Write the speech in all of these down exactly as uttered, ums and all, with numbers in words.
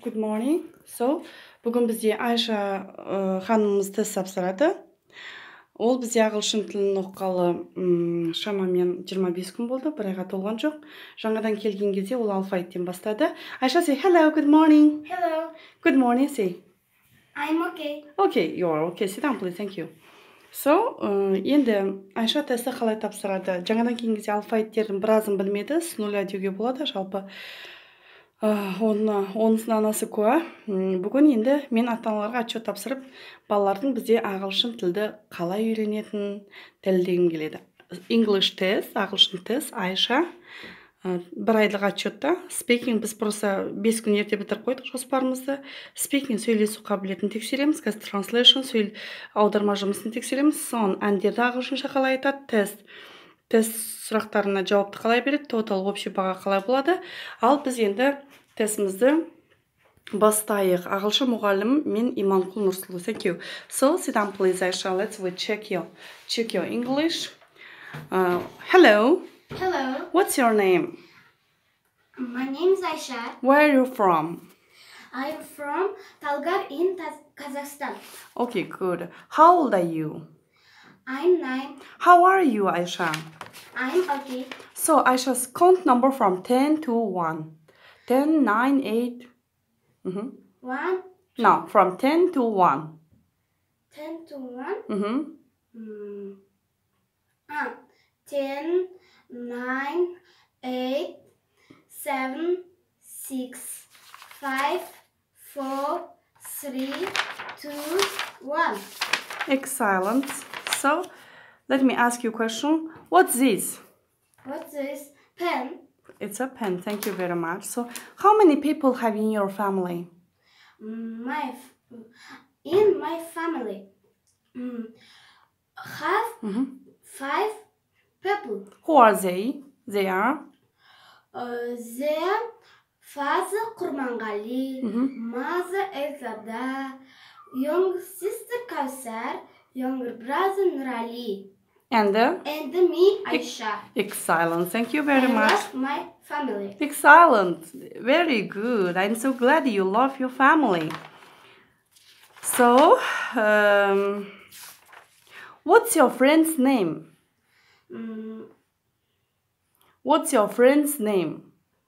Good morning. So, бүгін бізде Айша ә, ханымыз тест тапсырады. Ол бізде ағылшын тілін оқығалы м, шамамен жиырма бес күн болды, бір айға толған жоқ. Жаңадан келген кезде ол алфавиттен бастады. Айша, say hello, good morning. Hello. Good morning, say. I'm okay. Okay, you are okay. Sit down, please. Thank you. So, ә, енді Айша тесті қалай тапсырады? Жаңадан келген кезде алфавиттердің біразын білмеді, с нуля деуге болады, жалпы. Оны онысынан анасы куә. Бүгін енді мен ата-аналарға отчет тапсырып, балалардың бізде ағылшын тілді қалай үйренетінін дәлелдегім келеді. English test, ағылшын тест, Айша бір айлық отчетта. Speaking біз просто бес күн ерте бітіріп қойдық жоспарымызды. Speaking сөйлесу қабілетін тексереміз, қазір translation сөйл аударма жұмысын тексереміз. Сон әндерді ағылшынша қалай айтады, тест. Тест сұрақтарына жауапты қалай береді, total общий баға қалай болады. Ал біз енді тестімізді бастайық. Ағылшын мұғалім мен Иманқұл Нұрсұлу. Thank you. So, sit down, please, Aisha. Let's we check your check your English. Uh, hello. Hello. What's your name? My name is Aisha. Where are you from? I'm from Talgar in Taz- Kazakhstan. Okay, good. How old are you? I'm nine. How are you, Aisha? I'm okay. So, Aisha's count number from ten to one. ten, nine, eight. Mm-hmm. One, No, from ten to one. ten to one. Mm-hmm. Mm. Ah, ten, nine, eight, seven, six, five, four, three, two, one. Excellent. So, let me ask you a question. What's this? What's this? Pen. It's a pen. Thank you very much. So, how many people have in your family? Mm, My f- in my family, mm, have Mm-hmm. five people. Who are they? They are? Uh, their father Kurmangali, Mm-hmm. mother Elzada, younger sister Kausar, younger brother Nurali, And the? and me Aisha. Excellent. Thank you very I much. love my family. Excellent. Very good. I'm so glad you love your family. So, um, what's your friend's name? Mm, What's your friend's name?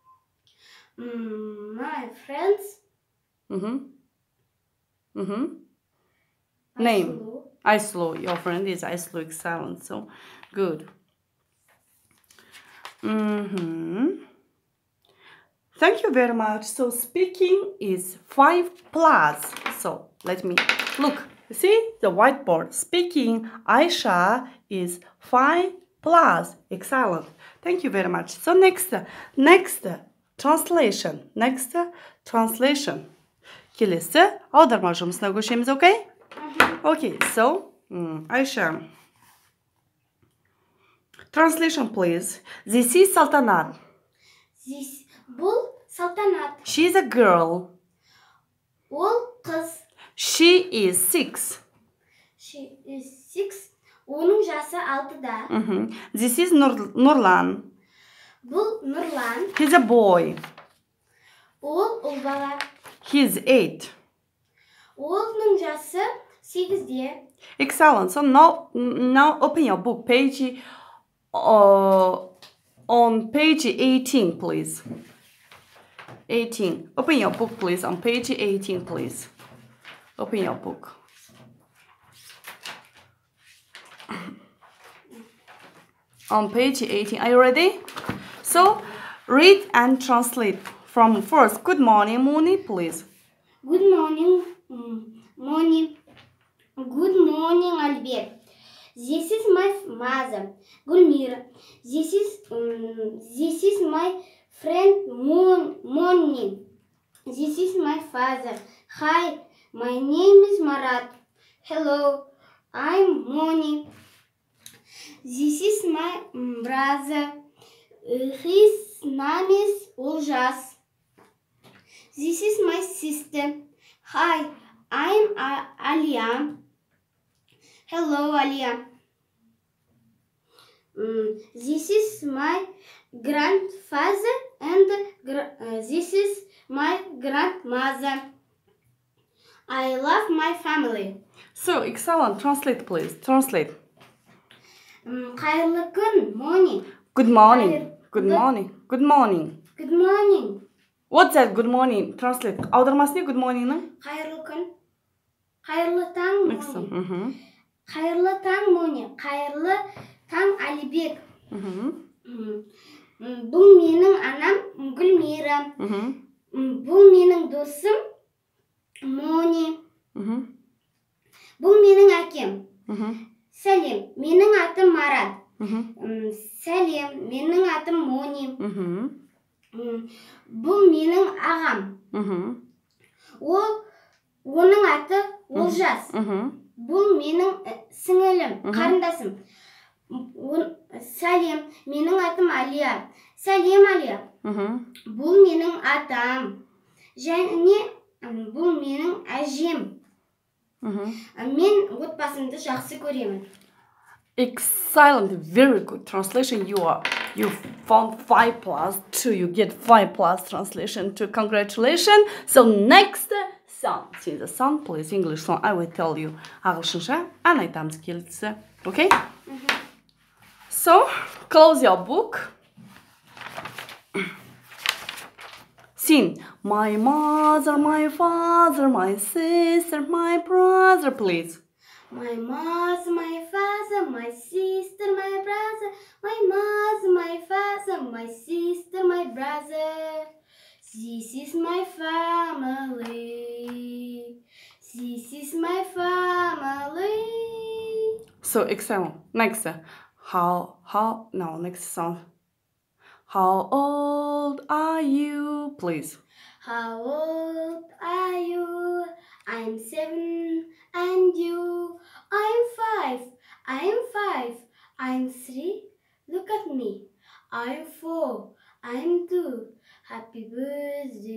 mm, my friends. Mm-hmm. Mm-hmm. Name. Aslu. Aislu. Your friend is Aislu. Excellent. So, good. Mm-hmm. Thank you very much. So, speaking is five plus. So, let me look. See the whiteboard. Speaking, Aisha is five plus. Excellent. Thank you very much. So, next, next translation. Next translation. Келесі аударма жұмысына көшеміз, okay? Okay, so, mm, Aisha. Translation, please. This is Saltanat. This бұл Салтанат. She's a girl. Ол қыз. She is six. She is six. Оның жасы алтыда. Mhm. This is Nur Nurlan. Бұл Нұрлан. He's a boy. Ол ұл бала. He's eight. Оның жасы сегізде. Excellent. So now, now open your book, page uh, on page eighteen, please. eighteen. Open your book, please. On page eighteen, please. Open your book. On page eighteen. Are you ready? So, read and translate from first. Good morning, Mooney, please. Good morning, mm, morning. Good morning, Albert. This is my mother, Gulmira. This is um, this is my friend Moon Moni. This is my father. Hi, my name is Marat. Hello, I'm Moni. This is my mm, brother. Uh, his name is Uljas. This is my sister. Hi, I'm uh, Alia. Hello, Alia. Mm, this is my grandfather and gra- uh, this is my grandmother. I love my family. So, excellent. Translate, please. Translate. Um, Қайырлы күн, morning. Good morning. Қайыр- Good Good- morning. Good morning. Good morning. What's that? Good morning. Translate. Аудармасы не good morning-ның? Қайырлы күн. Қайырлы таң, Excellent. morning. Мгм. Қайырлы таң, morning. Қайырлы таң, Әлібек. Мгм. М, м, Бұл менің анам, Гүлмира. Мгм. М, Бұл менің досым, Мони. Мгм. Бұл менің әкем. Мгм. Сәлем, менің атым Марат. Мгм. М, Сәлем, менің атым Мони. Мгм. М, Бұл менің ағам. Мгм. Ол, оның аты Олжас. Мгм. Бұл менің э, сіңілім, Мгм. қарындасым. М, он- Сәлем, менің атым Алия. Сәлем, Алия. Мгм. Бұл менің атам. Және м, бұл менің әжем. Мгм. Мен отбасымды жақсы көремін. Excellent, very good translation. You are you found five plus two. You get five plus translation to congratulations. So next song, see the song, please English song. I will tell you. Ағылшынша ән айтамыз келесі. Okay? So close your book. Sing. My mother, my father, my sister, my brother, please. My mother, my father, my sister, my brother. My mother, my father, my sister, my brother. This is my family. This is my family. So excellent. Next, how how no next song. How old are you, please? How old are you? I'm seven, and you? I'm five. I'm five. I'm three. Look at me. I'm four. I'm two. Happy birthday